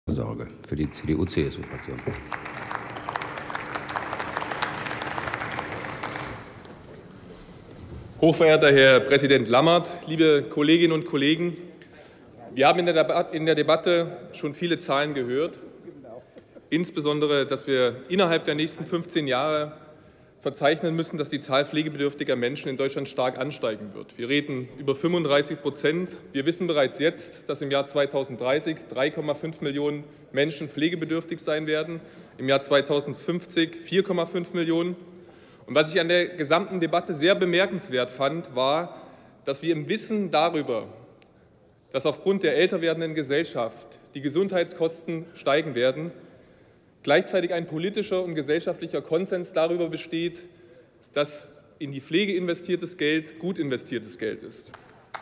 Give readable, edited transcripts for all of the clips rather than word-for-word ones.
Sorge für die CDU-CSU-Fraktion. Hochverehrter Herr Präsident Lammert, liebe Kolleginnen und Kollegen! Wir haben in der Debatte schon viele Zahlen gehört, insbesondere, dass wir innerhalb der nächsten 15 Jahre verzeichnen müssen, dass die Zahl pflegebedürftiger Menschen in Deutschland stark ansteigen wird. Wir reden über 35%. Wir wissen bereits jetzt, dass im Jahr 2030 3,5 Millionen Menschen pflegebedürftig sein werden, im Jahr 2050 4,5 Millionen. Und was ich an der gesamten Debatte sehr bemerkenswert fand, war, dass wir im Wissen darüber, dass aufgrund der älter werdenden Gesellschaft die Gesundheitskosten steigen werden, gleichzeitig ein politischer und gesellschaftlicher Konsens darüber besteht, dass in die Pflege investiertes Geld gut investiertes Geld ist.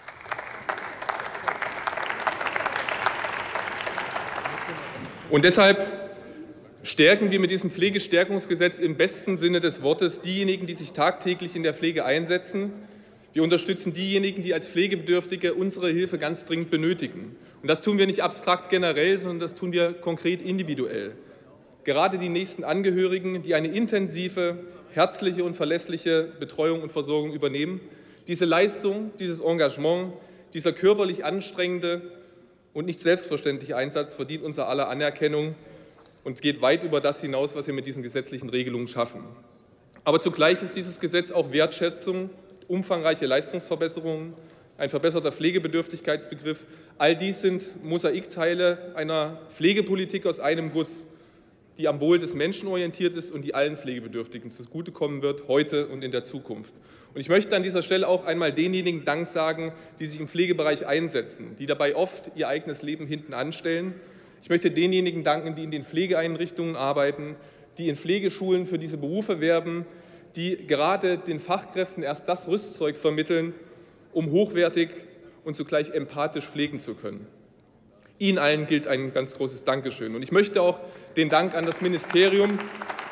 Und deshalb stärken wir mit diesem Pflegestärkungsgesetz im besten Sinne des Wortes diejenigen, die sich tagtäglich in der Pflege einsetzen. Wir unterstützen diejenigen, die als Pflegebedürftige unsere Hilfe ganz dringend benötigen. Und das tun wir nicht abstrakt generell, sondern das tun wir konkret individuell. Gerade die nächsten Angehörigen, die eine intensive, herzliche und verlässliche Betreuung und Versorgung übernehmen. Diese Leistung, dieses Engagement, dieser körperlich anstrengende und nicht selbstverständliche Einsatz verdient unser aller Anerkennung und geht weit über das hinaus, was wir mit diesen gesetzlichen Regelungen schaffen. Aber zugleich ist dieses Gesetz auch Wertschätzung, umfangreiche Leistungsverbesserungen, ein verbesserter Pflegebedürftigkeitsbegriff. All dies sind Mosaikteile einer Pflegepolitik aus einem Guss, die am Wohl des Menschen orientiert ist und die allen Pflegebedürftigen zugutekommen wird, heute und in der Zukunft. Und ich möchte an dieser Stelle auch einmal denjenigen Dank sagen, die sich im Pflegebereich einsetzen, die dabei oft ihr eigenes Leben hinten anstellen. Ich möchte denjenigen danken, die in den Pflegeeinrichtungen arbeiten, die in Pflegeschulen für diese Berufe werben, die gerade den Fachkräften erst das Rüstzeug vermitteln, um hochwertig und zugleich empathisch pflegen zu können. Ihnen allen gilt ein ganz großes Dankeschön. Und ich möchte auch den Dank an das Ministerium,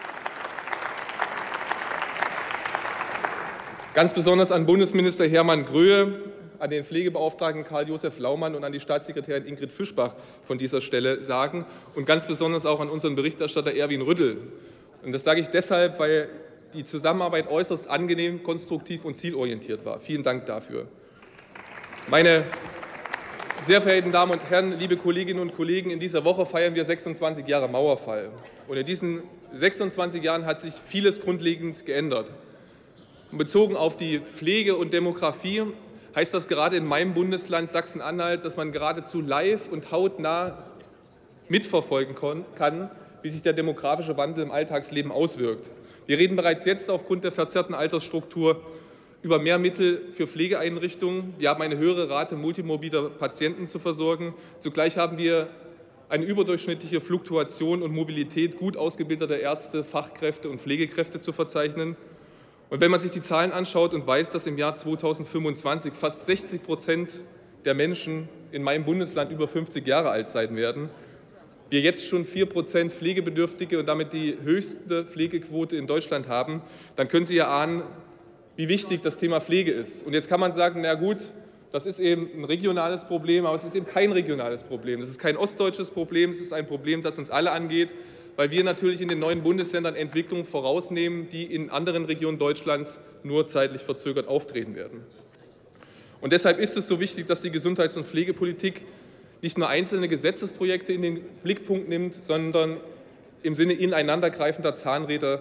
ganz besonders an Bundesminister Hermann Gröhe, an den Pflegebeauftragten Karl-Josef Laumann und an die Staatssekretärin Ingrid Fischbach von dieser Stelle sagen und ganz besonders auch an unseren Berichterstatter Erwin Rüttel. Und das sage ich deshalb, weil die Zusammenarbeit äußerst angenehm, konstruktiv und zielorientiert war. Vielen Dank dafür. Meine sehr verehrten Damen und Herren, liebe Kolleginnen und Kollegen, in dieser Woche feiern wir 26 Jahre Mauerfall. Und in diesen 26 Jahren hat sich vieles grundlegend geändert. Und bezogen auf die Pflege und Demografie heißt das gerade in meinem Bundesland Sachsen-Anhalt, dass man geradezu live und hautnah mitverfolgen kann, wie sich der demografische Wandel im Alltagsleben auswirkt. Wir reden bereits jetzt aufgrund der verzerrten Altersstruktur über mehr Mittel für Pflegeeinrichtungen. Wir haben eine höhere Rate multimorbider Patienten zu versorgen. Zugleich haben wir eine überdurchschnittliche Fluktuation und Mobilität gut ausgebildeter Ärzte, Fachkräfte und Pflegekräfte zu verzeichnen. Und wenn man sich die Zahlen anschaut und weiß, dass im Jahr 2025 fast 60% der Menschen in meinem Bundesland über 50 Jahre alt sein werden, wir jetzt schon 4% Pflegebedürftige und damit die höchste Pflegequote in Deutschland haben, dann können Sie ja ahnen, wie wichtig das Thema Pflege ist. Und jetzt kann man sagen, na gut, das ist eben ein regionales Problem, aber es ist eben kein regionales Problem. Das ist kein ostdeutsches Problem, es ist ein Problem, das uns alle angeht, weil wir natürlich in den neuen Bundesländern Entwicklungen vorausnehmen, die in anderen Regionen Deutschlands nur zeitlich verzögert auftreten werden. Und deshalb ist es so wichtig, dass die Gesundheits- und Pflegepolitik nicht nur einzelne Gesetzesprojekte in den Blickpunkt nimmt, sondern im Sinne ineinandergreifender Zahnräder,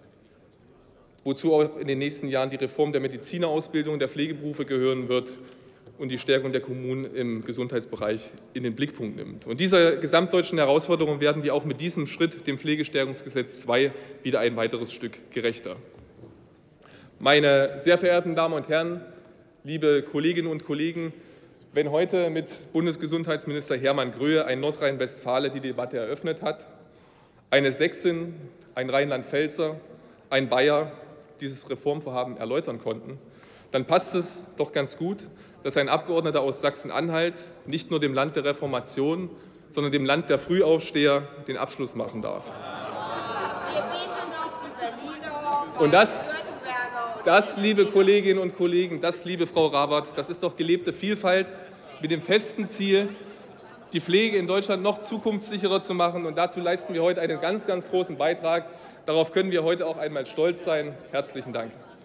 wozu auch in den nächsten Jahren die Reform der Medizinerausbildung, der Pflegeberufe gehören wird und die Stärkung der Kommunen im Gesundheitsbereich in den Blickpunkt nimmt. Und dieser gesamtdeutschen Herausforderung werden wir auch mit diesem Schritt, dem Pflegestärkungsgesetz II, wieder ein weiteres Stück gerechter. Meine sehr verehrten Damen und Herren, liebe Kolleginnen und Kollegen, wenn heute mit Bundesgesundheitsminister Hermann Gröhe ein Nordrhein-Westfale die Debatte eröffnet hat, eine Sächsin, ein Rheinland-Pfälzer, ein Bayer dieses Reformvorhaben erläutern konnten, dann passt es doch ganz gut, dass ein Abgeordneter aus Sachsen-Anhalt nicht nur dem Land der Reformation, sondern dem Land der Frühaufsteher den Abschluss machen darf. Und das, liebe Kolleginnen und Kollegen, das, liebe Frau Rawert, das ist doch gelebte Vielfalt mit dem festen Ziel, die Pflege in Deutschland noch zukunftssicherer zu machen. Und dazu leisten wir heute einen ganz, ganz großen Beitrag. Darauf können wir heute auch einmal stolz sein. Herzlichen Dank.